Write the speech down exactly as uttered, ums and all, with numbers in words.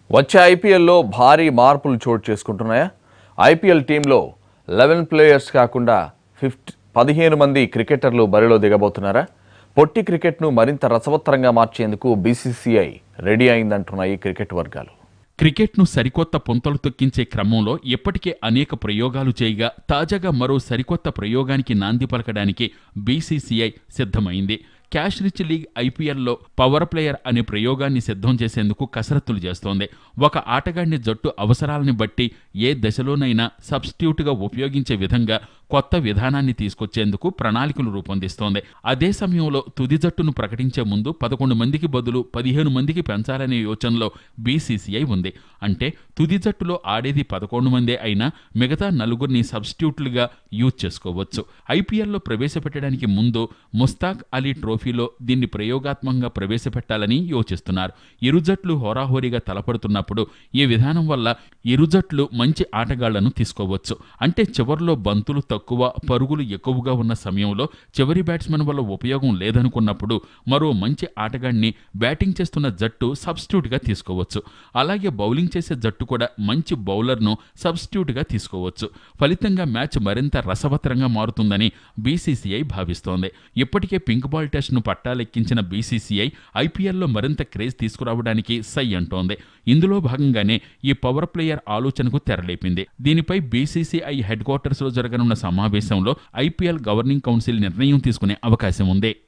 వచ్చే ఐపీఎల్లో భారీ మార్పులు చోటు చేసుకుంటున్నాయా? ఐపీఎల్ టీంలో లెవెన్ ప్లేయర్స్ కాకుండా ఫిఫ్టీ పదిహేను మంది క్రికెటర్లు బరిలో దిగబోతున్నారా? పొట్టి క్రికెట్ను మరింత రసవత్తరంగా మార్చేందుకు బీసీసీఐ రెడీ అయిందంటున్నాయి క్రికెట్ వర్గాలు. క్రికెట్ను సరికొత్త పుంతలు తొక్కించే క్రమంలో ఇప్పటికే అనేక ప్రయోగాలు చేయగా తాజాగా మరో సరికొత్త ప్రయోగానికి నాంది పలకడానికి బీసీసీఐ సిద్ధమైంది. క్యాష్ రిచ్ లీగ్ ఐపీఎల్లో పవర్ ప్లేయర్ అనే ప్రయోగాన్ని సిద్ధం చేసేందుకు కసరత్తులు చేస్తోంది. ఒక ఆటగాడిని జట్టు అవసరాలని బట్టి ఏ దశలోనైనా సబ్స్టిట్యూట్గా ఉపయోగించే విధంగా కొత్త విధానాన్ని తీసుకొచ్చేందుకు ప్రణాళికలు రూపొందిస్తోంది. అదే సమయంలో తుది జట్టును ప్రకటించే ముందు పదకొండు మందికి బదులు పదిహేను మందికి పెంచాలనే యోచనలో బీసీసీఐ ఉంది. అంటే తుది జట్టులో ఆడేది పదకొండు మందే అయినా మిగతా నలుగురిని సబ్స్టిట్యూట్లుగా యూజ్ చేసుకోవచ్చు. ఐపీఎల్లో ప్రవేశపెట్టడానికి ముందు ముస్తాక్ అలీ ట్రోఫీలో దీన్ని ప్రయోగాత్మకంగా ప్రవేశపెట్టాలని యోచిస్తున్నారు. ఇరు జట్లు హోరాహోరీగా తలపడుతున్నప్పుడు ఈ విధానం వల్ల ఇరు జట్లు మంచి ఆటగాళ్లను తీసుకోవచ్చు. అంటే చివర్లో బంతులు తక్కువ, పరుగులు ఎక్కువగా ఉన్న సమయంలో చివరి బ్యాట్స్మెన్ వల్ల ఉపయోగం లేదనుకున్నప్పుడు మరో మంచి ఆటగాడిని బ్యాటింగ్ చేస్తున్న జట్టు సబ్స్టిట్యూట్గా తీసుకోవచ్చు. అలాగే బౌలింగ్ చేసే జట్టు కూడా మంచి బౌలర్ను సబ్స్టిట్యూట్గా తీసుకోవచ్చు. ఫలితంగా మ్యాచ్ మరింత రసవత్తరంగా మారుతుందని బీసీసీఐ భావిస్తోంది. ఇప్పటికే పింక్ బాల్ టెస్ట్ను పట్టాలెక్కించిన బీసీసీఐ ఐపీఎల్లో మరింత క్రేజ్ తీసుకురావడానికి సై అంటోంది. ఇందులో భాగంగానే ఈ పవర్ ప్లేయర్ ఆలోచనకు తెరలేపింది. దీనిపై బీసీసీఐ హెడ్ క్వార్టర్స్లో జరగనున్న సమావేశంలో ఐపీఎల్ గవర్నింగ్ కౌన్సిల్ నిర్ణయం తీసుకునే అవకాశం ఉంది.